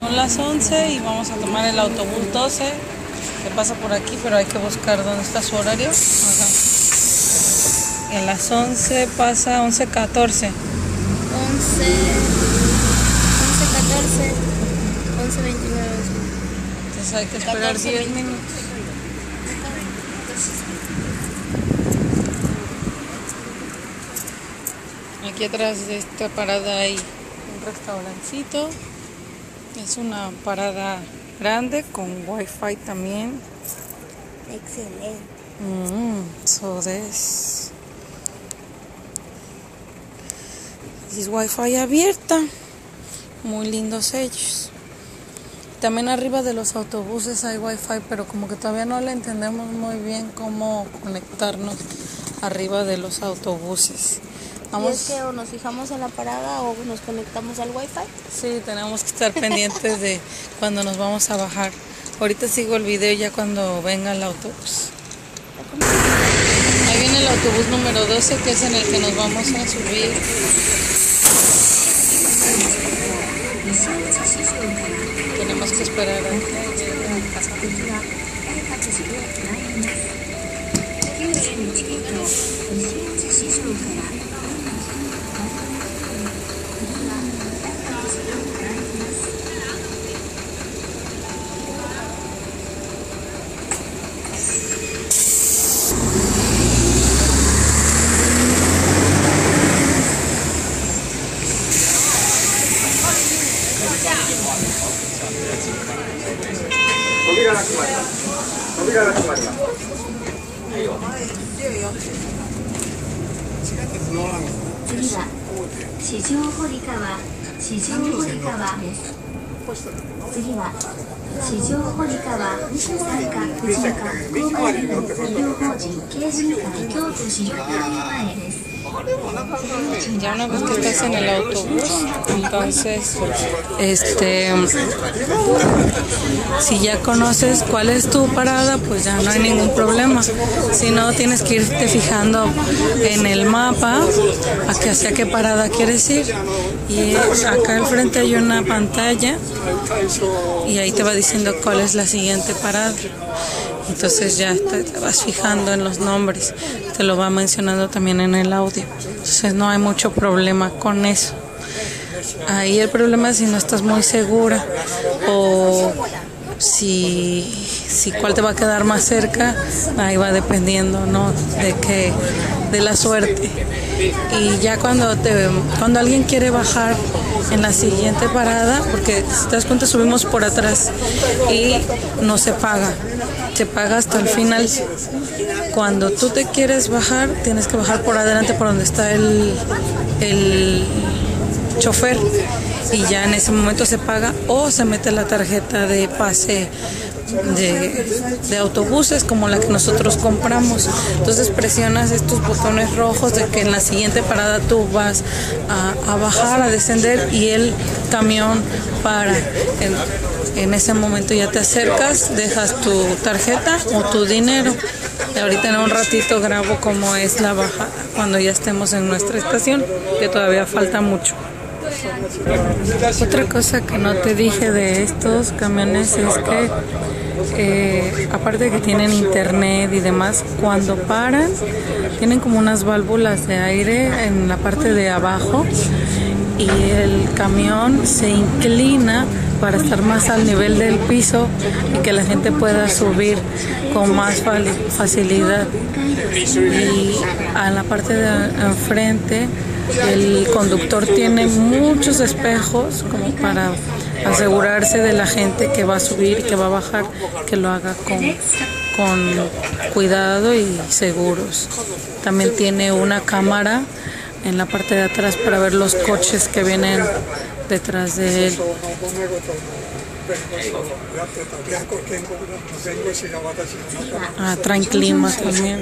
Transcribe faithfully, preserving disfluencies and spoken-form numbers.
Son las once y vamos a tomar el autobús doce que pasa por aquí, pero hay que buscar dónde está su horario. Ajá. En las once pasa once catorce. once, once catorce, once veintinueve. Entonces hay que esperar diez minutos. Aquí atrás de esta parada hay un restaurancito. Es una parada grande con wifi también. Excelente. Mm, so this. Es wifi abierta. Muy lindos ellos. También arriba de los autobuses hay wifi, pero como que todavía no le entendemos muy bien cómo conectarnos arriba de los autobuses. Vamos. ¿Y es que o nos fijamos en la parada o nos conectamos al wifi? Sí, tenemos que estar pendientes de cuando nos vamos a bajar. Ahorita sigo el video ya cuando venga el autobús. Ahí viene el autobús número doce, que es en el que nos vamos a subir. Tenemos que esperar a ya una vez que estás en el autobús, entonces este si ya conoces cuál es tu parada, pues ya no hay ningún problema. Si no, tienes que irte fijando en el mapa hacia qué parada quieres ir. Y acá al frente hay una pantalla y ahí te va diciendo cuál es la siguiente parada. Entonces ya te, te vas fijando en los nombres, te lo va mencionando también en el audio. Entonces no hay mucho problema con eso. Ahí el problema es si no estás muy segura o si, si cuál te va a quedar más cerca. Ahí va dependiendo, ¿no? De que de la suerte. Y ya cuando te cuando alguien quiere bajar en la siguiente parada, porque si te das cuenta subimos por atrás y no se paga, se paga hasta el final. Cuando tú te quieres bajar, tienes que bajar por adelante por donde está el, el chofer, y ya en ese momento se paga o se mete la tarjeta de pase de, de autobuses como la que nosotros compramos. Entonces presionas estos botones rojos de que en la siguiente parada tú vas a, a bajar, a descender, y el camión para. En, en ese momento ya te acercas, dejas tu tarjeta o tu dinero. Y ahorita en un ratito grabo cómo es la bajada cuando ya estemos en nuestra estación, que todavía falta mucho. Otra cosa que no te dije de estos camiones es que eh, aparte de que tienen internet y demás, cuando paran tienen como unas válvulas de aire en la parte de abajo y el camión se inclina para estar más al nivel del piso y que la gente pueda subir con más facilidad. Y a la parte de enfrente el conductor tiene muchos espejos como para asegurarse de la gente que va a subir y que va a bajar, que lo haga con, con cuidado y seguros. También tiene una cámara en la parte de atrás para ver los coches que vienen detrás de él. Ah, traen clima también.